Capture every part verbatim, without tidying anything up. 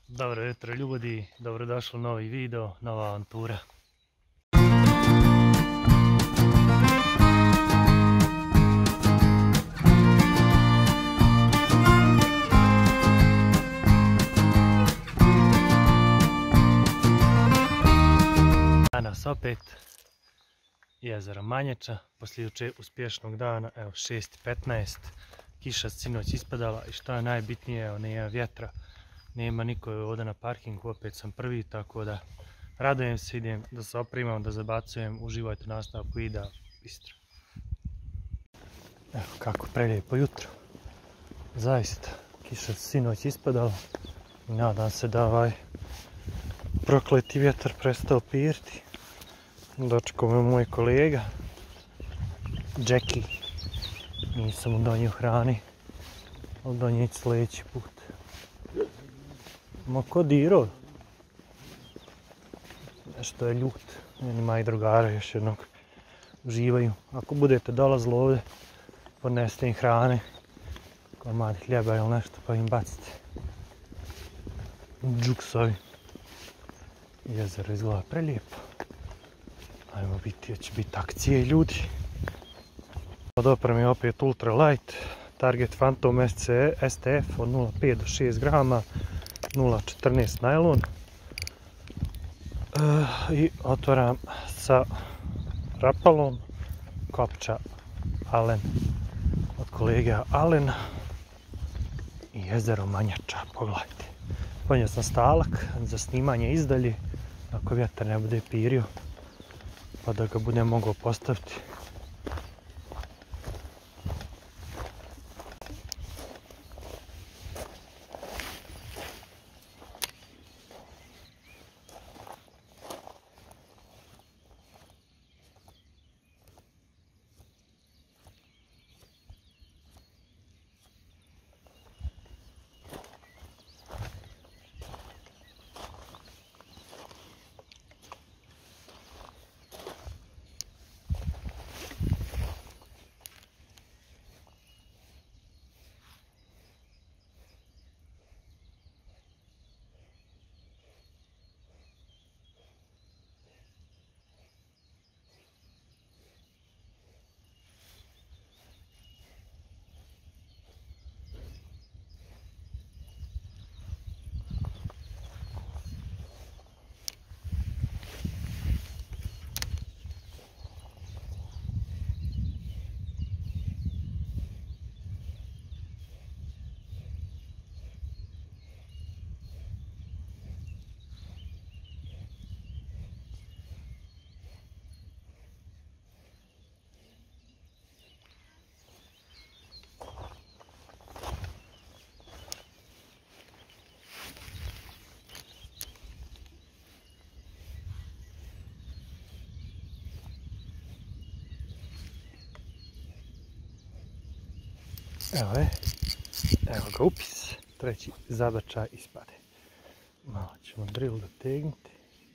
Dobro jutro ljudi, dobrodošli u novi video, nova avantura. Danas opet jezero Manječa, poslije juče uspješnog dana, evo šest i petnaest, kiša sinoć ispadala i što je najbitnije, evo nema vjetra. Nema niko ovdje na parkingu, opet sam prvi, tako da radujem se, idem da se oprimam, da zabacujem, uživajte u nastavku videa, Istra. Evo kako prelijepo jutro, zaista, kiša sinoć ispadala i nadam se da ovaj prokleti vjetar prestao piriti. Dočekao me moj kolega, Jackie, nisam mu donio hrani, ali donijet sljedeći put. Ma ko dirao? Nešto je ljut. Meni moji drugari još jednog uživaju. Ako budete dolazili ovdje, podnesite im hrane, komadi hljeba ili nešto, pa im bacite. Džuksovi. Jezero izgleda prelijepo. Ajmo biti, će biti akcije ljudi. Od opreme je opet ultralight, Target Phantom S T F od nula pet do šest grama, nula četrnaest najlon. E, I otvaram sa Rapalom, kopča Alen od kolege Alena i jezero Manječa, pogledajte. Ponio sam stalak za snimanje izdalje, ako vjetar ne bude pirio, pa da ga budem mogao postaviti. Evo je, evo ga upis, treći zabačaj ispade. Malo ćemo drill dotegnuti.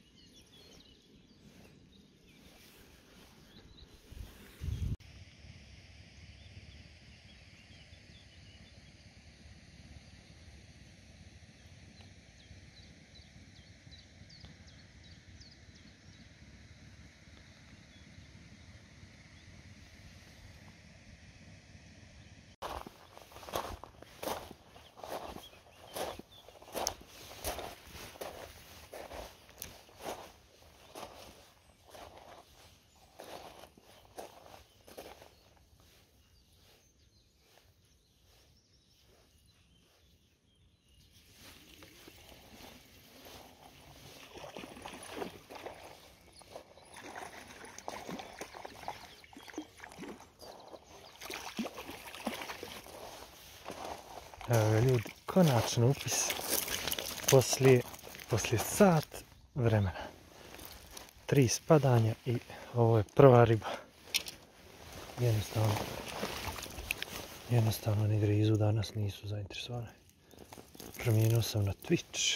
Evo ga ljudi, konačno upis poslije, poslije sat vremena. Tri spadanja i ovo je prva riba. Jednostavno, jednostavno ni grizu danas nisu zainteresovane. Promijenio sam na Twitch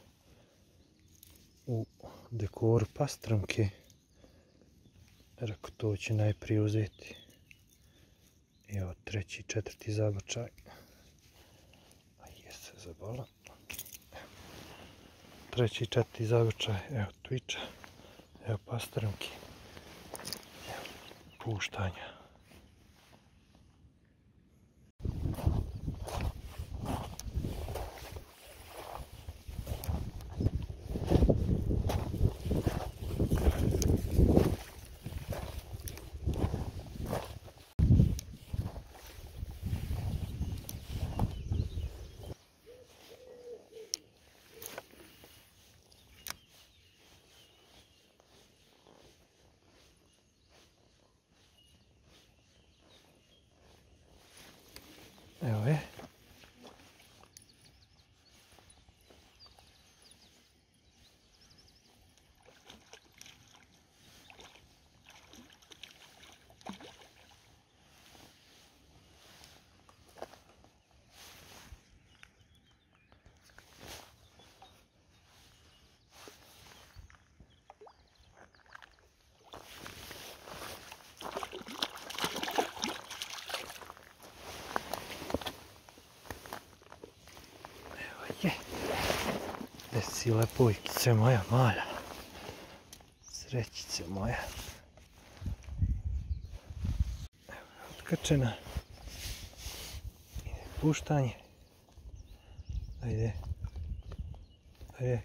u dekoru pastramke. Rekao, to će najprije uzeti. Evo treći, četvrti zabačaj. A je se zabala. treći, četvrti zavrčaj. Evo tviča, evo pastrnki, evo puštanja. Evo je. Je. Gdje si lepojkice moja mala? Srećice moja. Evo, otkačena. Ide puštanje. Ajde. Ajde.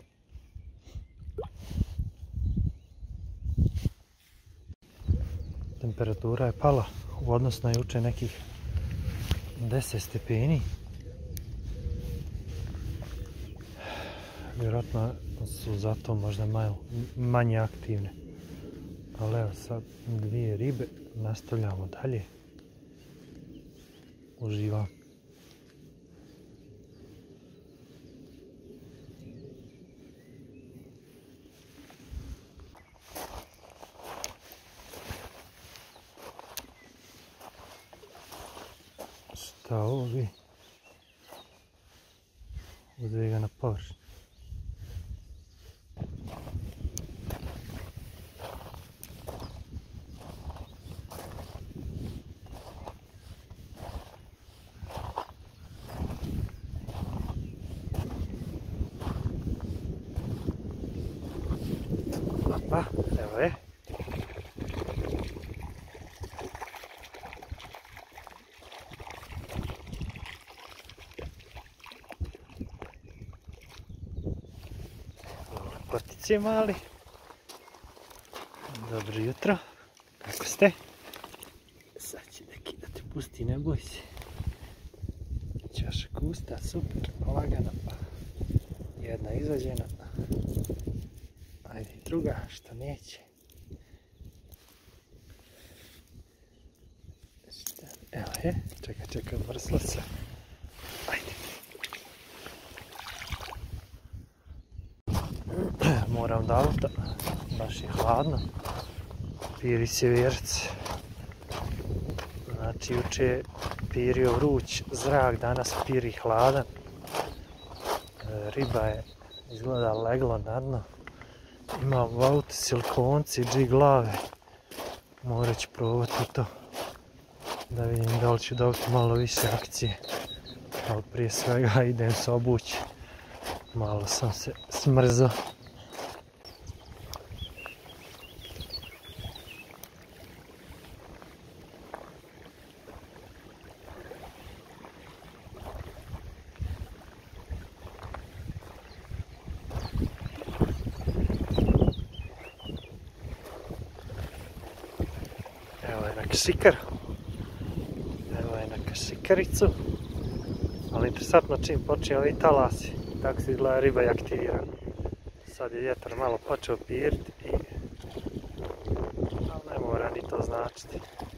Temperatura je pala u odnosu na juče nekih deset stepeni. Vjerojatno su zato možda malo manje aktivne. Ali evo sad dvije ribe, nastavljamo dalje. Uživam. Šta ovo vi? Uzve ga na površinu. Pa, evo je. Lepotice mali. Dobro jutro. Kako ste? Sad će neki da te pusti, ne boj se. Čaša kusta, super, lagano. Jedna izađena. Ajde druga, što neće. Evo je, čekaj, čekaj, mrsla se. Ajde. Moram da auta, baš je hladno. Piri se vjerc. Znači, juče je pirio vruć zrak, danas piri hladan. Riba je izgleda leglo na dno. Imam u autu silikonci i dži glave. Morat ću probati to. Da vidim da li ću dobiti malo više akcije. Ali prije svega idem se obući. Malo sam se smrzao. Evo je na kašikar. Evo je na kašikaricu. Ali interesantno čim počne ovi talasi. Tako se izgleda riba je aktivirana. Sad je vjetar malo počeo piriti i... ali ne mora ni to značiti.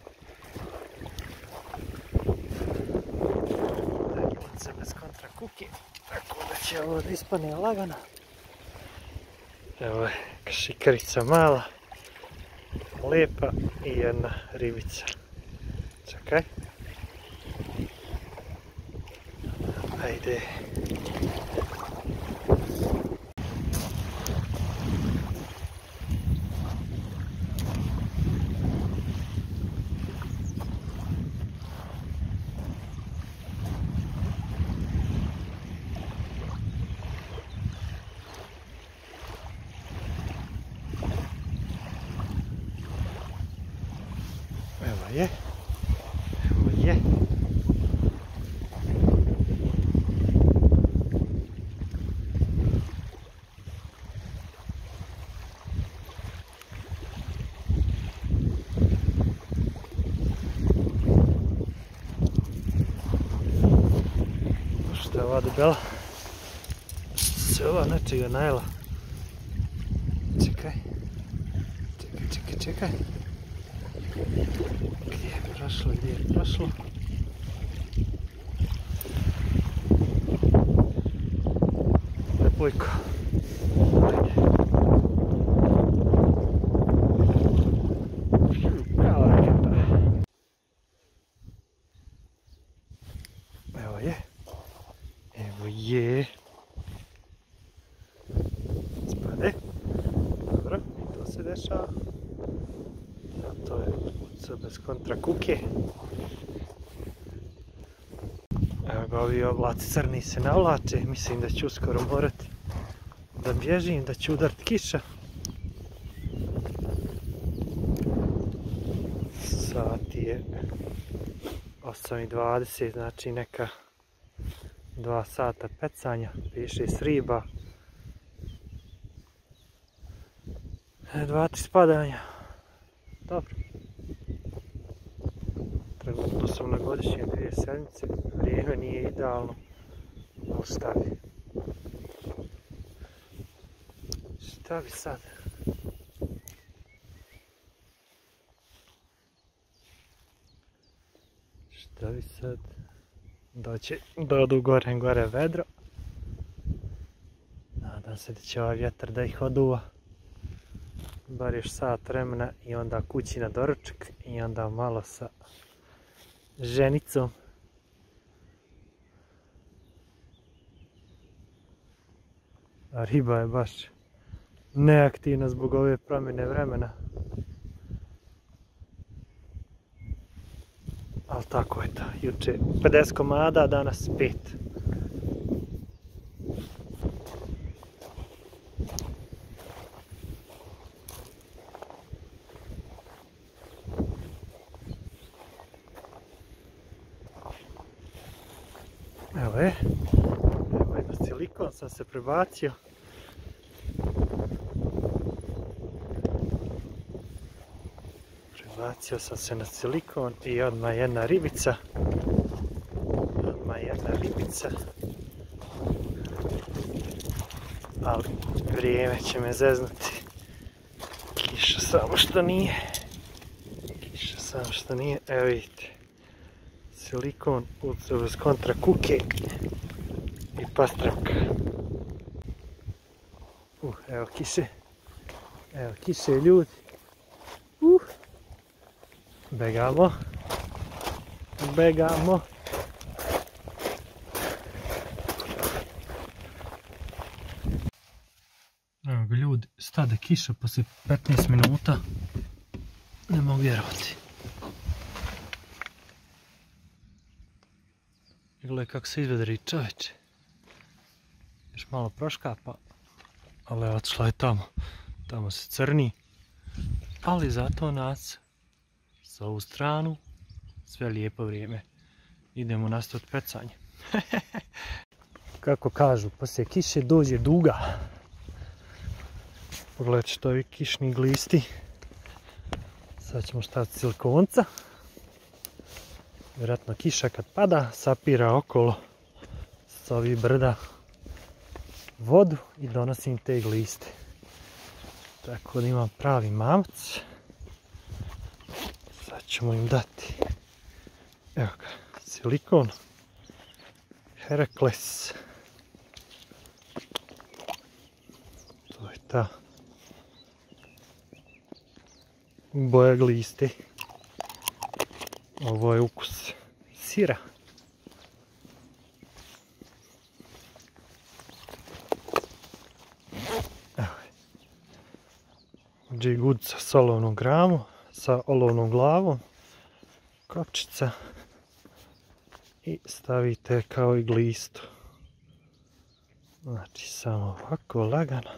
Letnice bez kontra kuke. Tako da će ovo da ispane lagano. Evo je kašikarica mala. Lijepa i jedna ribica. Čekaj. Ajde. je. Evo je. Što je ova debela? Se ova nečega najela. Čekaj. Čekaj, čekaj, čekaj. Gdje je prošlo, gdje je prošlo? Lepojko. Ajde. Evo je. Evo je. Evo je. Spade. Dobro, to se dešava. To je uco bez kontra kuke. Evo ga, ovi oblaci crni se navlače. Mislim da ću uskoro morati da bježim, da će udarit kiša. Sat je osam i dvadeset, znači neka dva sata pecanja, pet šest riba, dva tri spadanja. Dobro. Trenutno sam na godišnje dvije sedmice, vrijeme nije idealno, ali šta bi? Šta bi sad? Šta bi sad? Doće, dodu gore, gore vedro. Nadam se da će ovaj vjetar da ih oduva. Bar još sat vremena i onda kući na doručak i onda malo sa ženicom. A riba je baš neaktivna zbog ove promjene vremena. Ali tako je to, juče pedeset komada, danas pet. Evo je, evo je na silikon sam se prebacio. Prebacio sam se na silikon i odmah jedna ribica. Odmah jedna ribica. Ali vrijeme će me zeznuti. Kiša samo što nije. Kiša samo što nije, evo vidite. Silikon uz kontra kuke i pastramka. Uh, evo kiše. Evo kiše ljudi. Uh. Begamo. Begamo. Evo ga ljudi, stade kiša poslije petnaest minuta. Ne mogu vjerovati. Gledaj kako se izvedri čoveče. Još malo proškapa. Ali otišla je tamo. Tamo se crni. Ali zato nas s ovu stranu sve lijepo vrijeme. Idemo nastaviti pecanje. Kako kažu, poslije kiše dođe duga. Pogledajte što ovi kišni glisti. Sad ćemo staviti silikonca. Vjerojatno kiša kad pada sapira okolo s ovih brda vodu i donosim te gliste. Tako da imam pravi mamac. Sad ćemo im dati. Evo ga, silikon. Herakles. To je ta boja gliste. Ovo je ukus sira. Evo je. Džigudca s olovnom gramu, sa olovnom glavom, kopčica i stavite kao i glistu. Znači samo ovako lagano.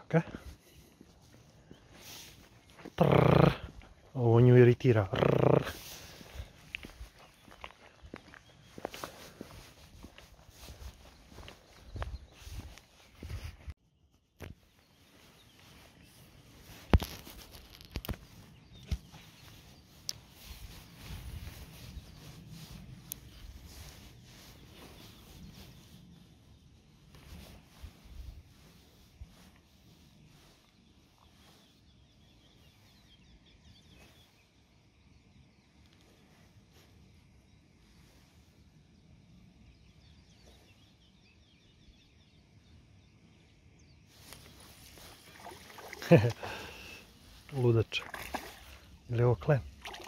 ga. Trrr. Ovo nju iritira. Rrr. Ludača. Ili je ovo klen?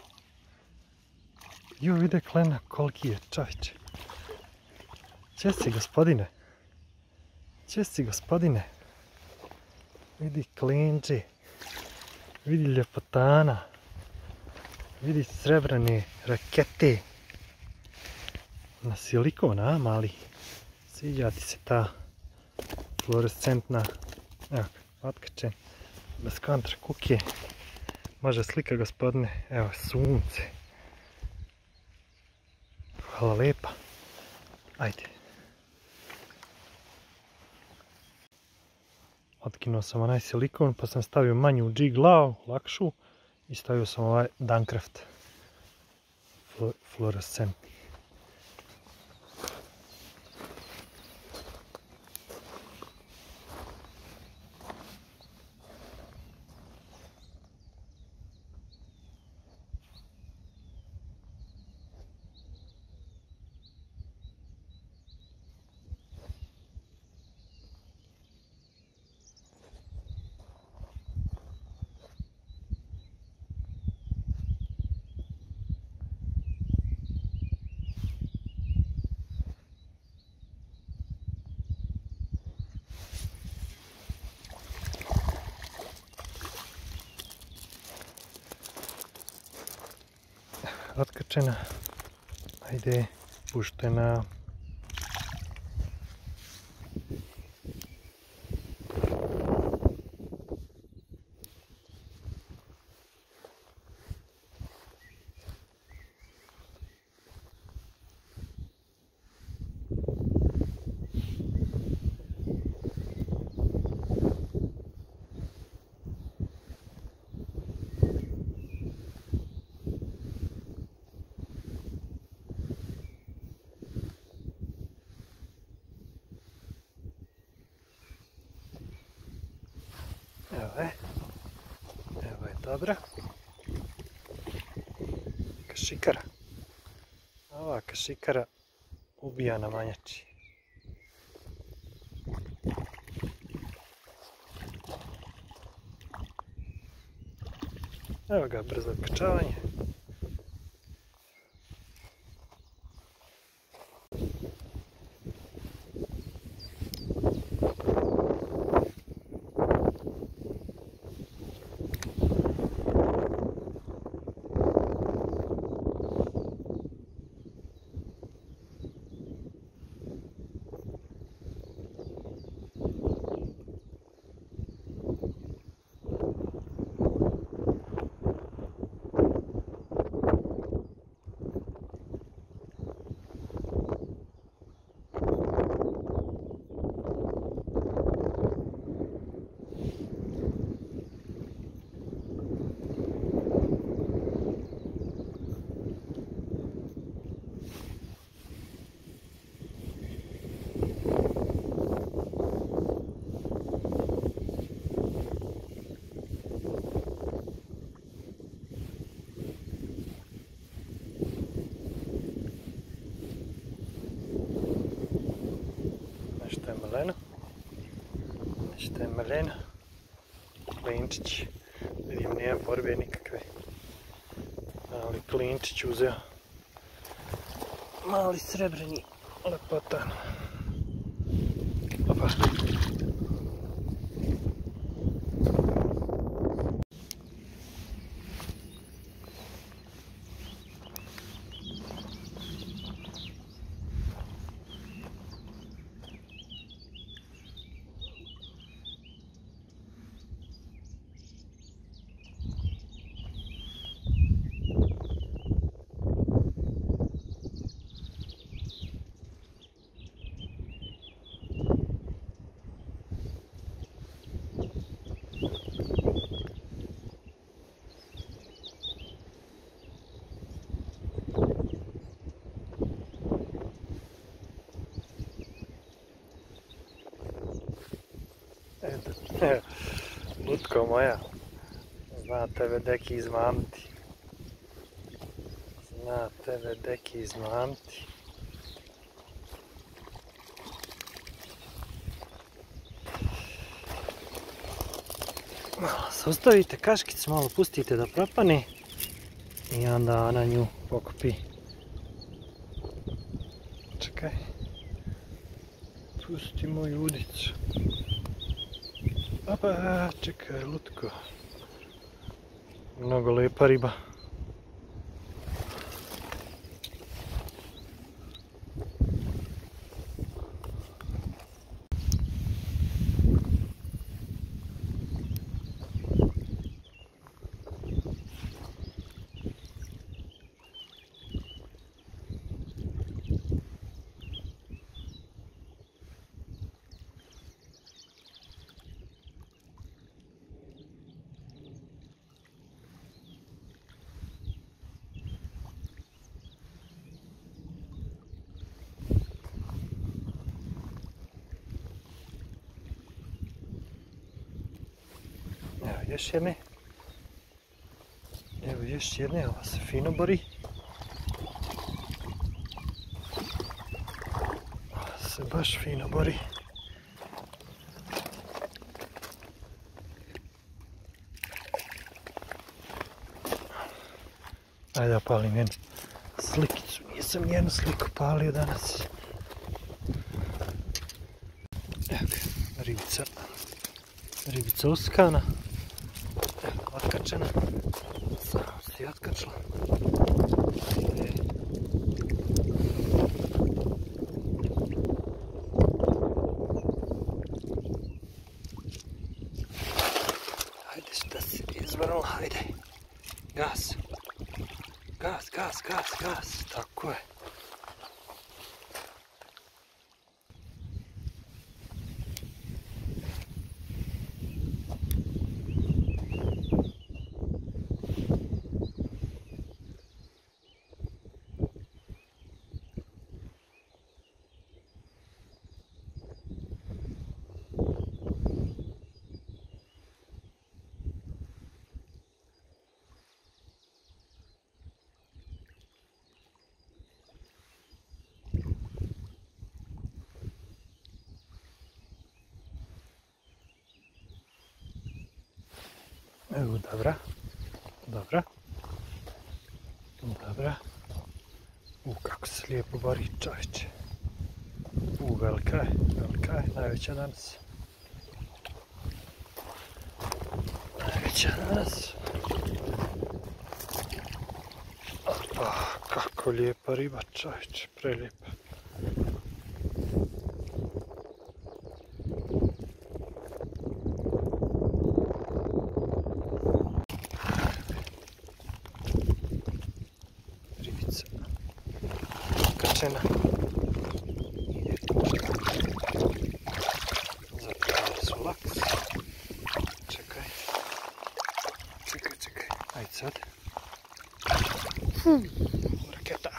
Jo, vide klena koliki je, čovječe. Če si, gospodine? Če si, gospodine? Vidi klenđe. Vidi ljepotana. Vidi srebrane rakete. Na silikon, a, mali? Sviđa ti se ta fluorescentna, evo, otkačen, bez kontra kukije. Može slika, gospodine, evo, sunce. Hvala lepa. Ajde. Otkinuo sam onaj silikon, pa sam stavio manju G glavu, lakšu, i stavio sam ovaj Duncraft fluorescentni. Otkačena, ajde, puštena. Evo je, evo je dobra. Kašikara. Ova kašikara ubija na manjači. Evo ga, brzo otkačavanje. Nešto je meleno. Nešto je meleno. Klinčić. Vidim, nema borbe nikakve. Mali klinčić uzeo. Mali srebrni lepotan. Opa. Lutko moja, zna tebe deki izmamti. Zna tebe deki izmamti. Malo zaustavite kaškicu, malo pustite da propane i onda na nju pokupi. Čekaj. Pusti moju udicu. Opa, čekaj, Lutko. Mnogo lepa riba. Evo još jedne. Evo još jedne, ova se fino bori. Ova se baš fino bori. Ajde da palim jednu slikicu, nisam jednu sliku palio danas. Evo ga, ribica. Ribica uskana. Evo, otkačena. Samo si otkačila. E. Ajde, šta si izvrnula, ajde. Gas. Gas, gas, gas, gas. Tako je. Evo, dobra, dobra, dobra. U, kako se lijepo bori, čovječe. U, velika je, velika je, najveća danas. Najveća danas. Opa, kako lijepa riba, čovječe, prelijepa. Kačena. Zatvorili su laks. Čekaj. Čekaj, čekaj. Ajde sad. Hmm. Raketa.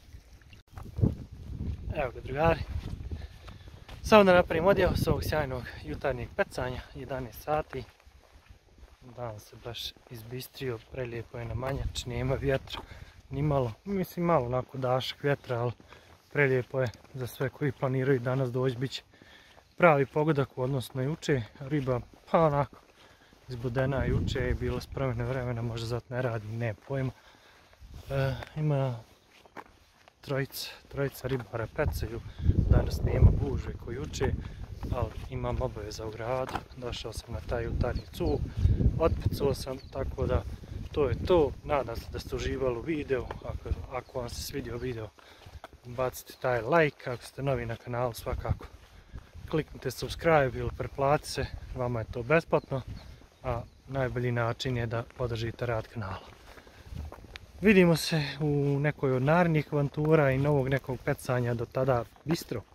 Evo ga, drugari. Samo da napravim odjel s ovog sjajnog jutarnjeg pecanja. jedanaest sati. Dan se baš izbistrio. Prelijepo je na Manjač. Nema vjetra. Ni malo, mislim malo onako dašak vjetra, ali prelijepo je za sve koji planiraju danas doći, bit će pravi pogodak u odnosu na juče. Riba pa onako izbudena juče je bilo s promjene vremena, možda zato ne radi, ne pojma. E, ima trojica, trojica ribara pecaju, danas nema gužve ko juče, ali imam obaveza u gradu, došao sam na taj jutarnji cug, otpecao sam, tako da to je to. Nadam se da ste uživali u videu. Ako, ako vam se svidio video, bacite taj like. Ako ste novi na kanalu, svakako kliknite subscribe ili pretplatite se. Vama je to besplatno, a najbolji način je da podržite rad kanala. Vidimo se u nekoj od narednih avantura i novog nekog pecanja. Do tada, bistro!